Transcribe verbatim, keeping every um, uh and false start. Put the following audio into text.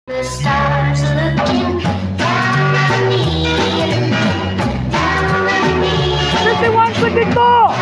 The stars are looking down at me, down at me. Fifty-one, fifty-four.